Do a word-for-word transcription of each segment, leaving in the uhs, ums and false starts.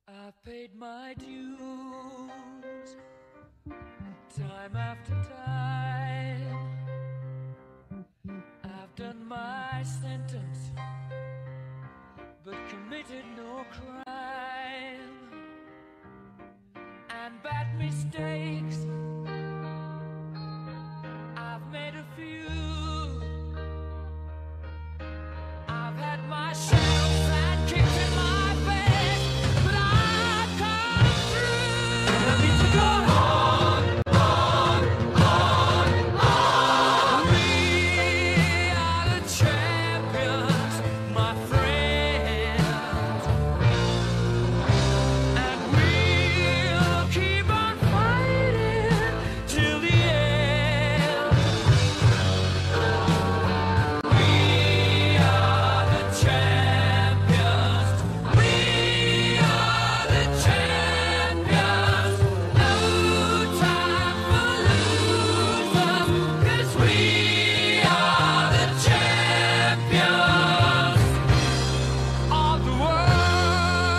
I've paid my dues, time after time. I've done my sentence, but committed no crime. And bad mistakes, I've made a few. I've had my shadows and kicks in my face, but I've come through. I need to go on, on, on, on. We are the champions, my friends, and we'll keep on fighting till the end. We are the champions. We are the champions. No time for losers, 'cause we are the champions of the world.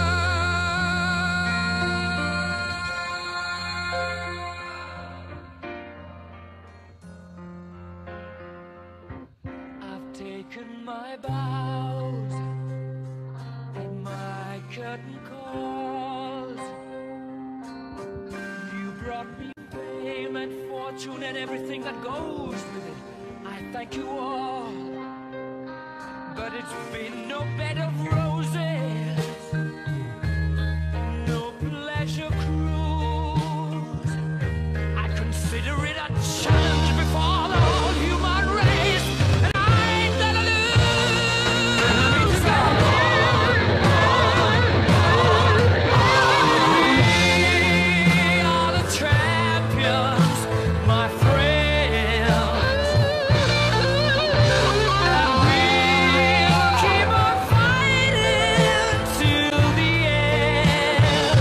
I've taken my bows and my curtain calls. You brought me fame and fortune and everything that goes with it. I thank you all, but it's been no bed of roses, no pleasure cruise. I consider it a challenge before the whole human race, and I ain't gonna lose. We are the champions, my friends, and we'll keep on fighting till the end.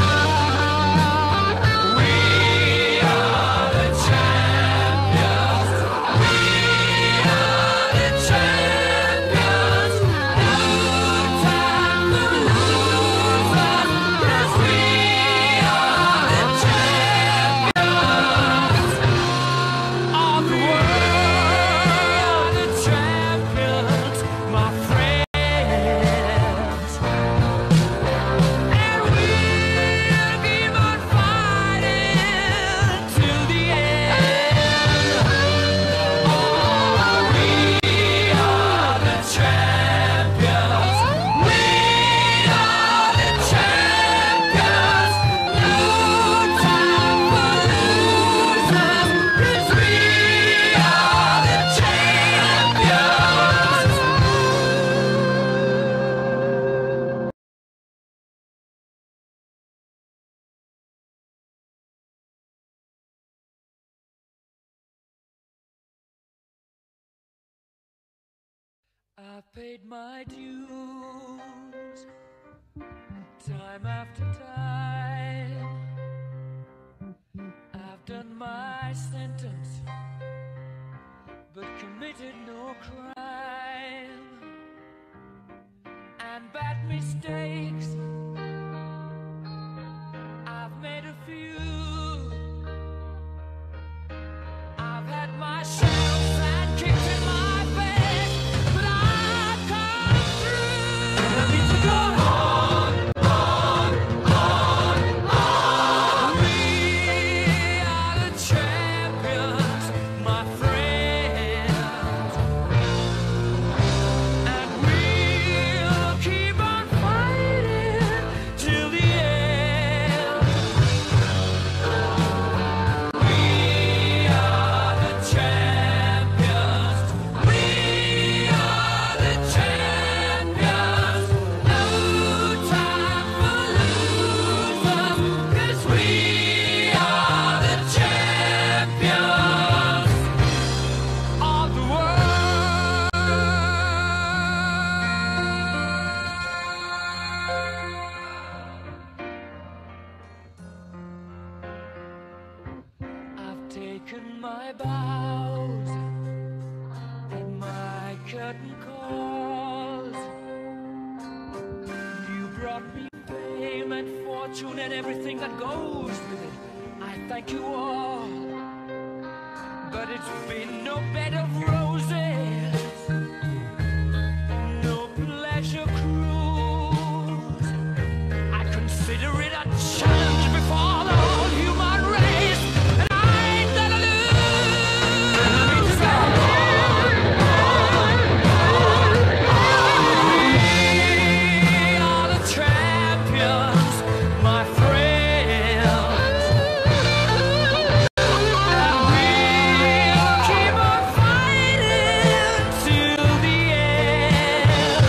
We are the champions. We are the champions. No time for losers, 'cause we are the champions of the world. The champions, my friends, and we'll keep on fighting till the end. Oh, we are the champions. We are the champions. No time for losers, 'cause we are the champions. I've paid my dues, time after time. I've done my sentence, but committed no crime. And bad mistakes, I've made a few. I've had my shadows and kicks in my face, but I've come through. I need to go on, on, on, on. We are the champions, my friends, and we'll keep on fighting fortune and everything that goes with it. I thank you all, but it's been no bed of roses, no pleasure cruise. I consider it a challenge before the whole human race, and I ain't gonna lose. We are the champions, my friends, and we'll keep on fighting till the end.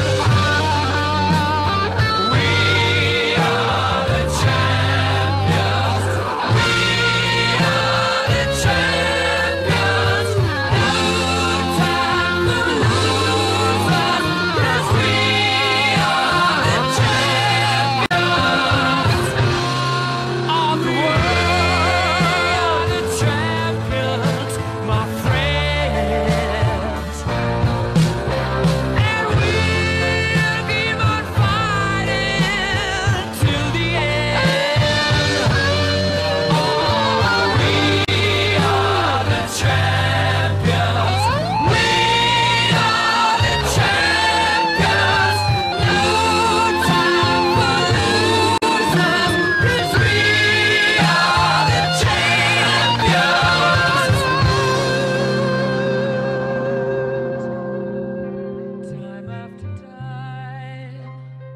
We are the champions. We are the champions. No time for losers, 'cause we are the champions of the world. The champions, my friends, and we'll keep on fighting till the end. Oh, we are the champions. We are the champions. No time for losers, 'cause we are the champions. Time after time,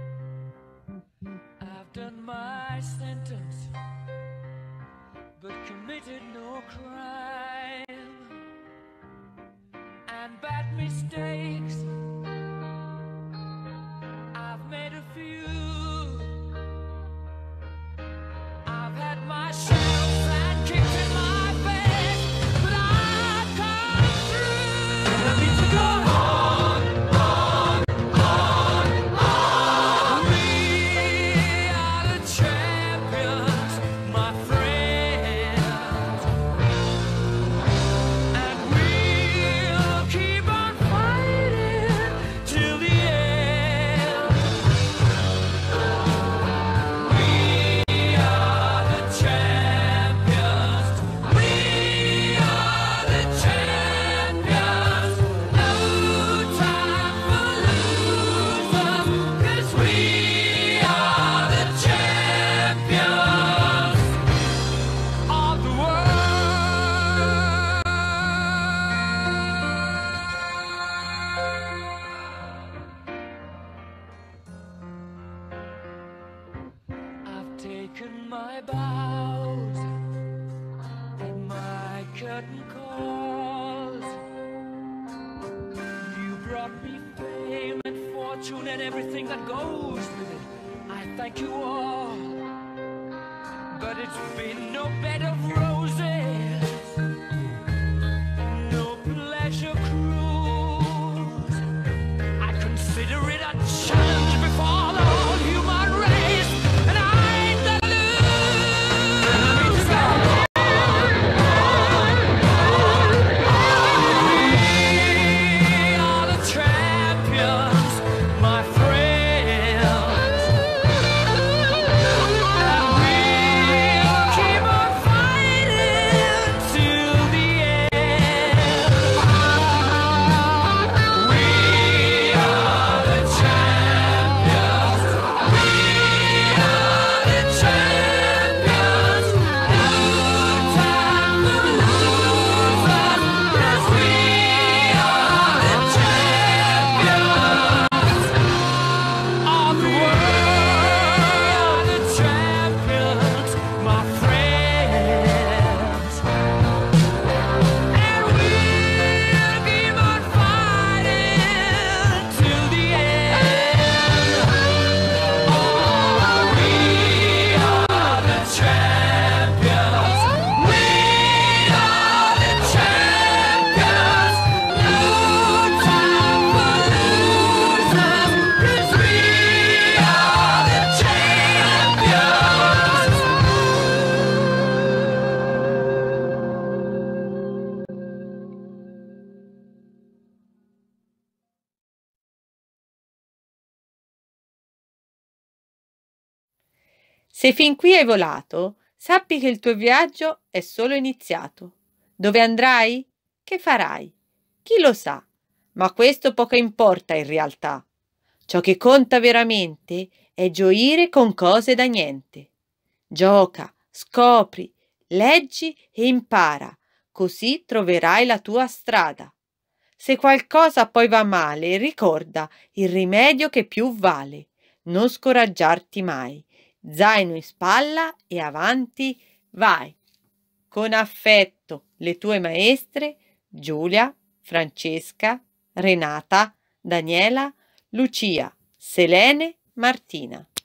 I've done my sentence, but committed no crime. And bad mistakes, I've made a few. I've had my shells and kicks in my face, but I've come through. I need to go on, on, on, on. We are the champions, my friends, and we'll keep on fighting till the end. We are the champions. We are the champions. No time for losers, 'cause we are the champions of the world. I've taken my bows and my curtain calls. You brought me fame and fortune and everything that goes with it. I thank you all, but it's been no bed of roses, no pleasure cruise. I consider it a challenge before the whole human race, and I ain't gonna lose. We are the champions, my friends, and we'll keep on fighting Se fin qui hai volato, sappi che il tuo viaggio è solo iniziato. Dove andrai? Che farai? Chi lo sa? Ma questo poco importa in realtà. Ciò che conta veramente è gioire con cose da niente. Gioca, scopri, leggi e impara, così troverai la tua strada. Se qualcosa poi va male, ricorda il rimedio che più vale. Non scoraggiarti mai. Zaino in spalla e avanti vai. Con affetto, le tue maestre Giulia, Francesca, Renata, Daniela, Lucia, Selene, Martina.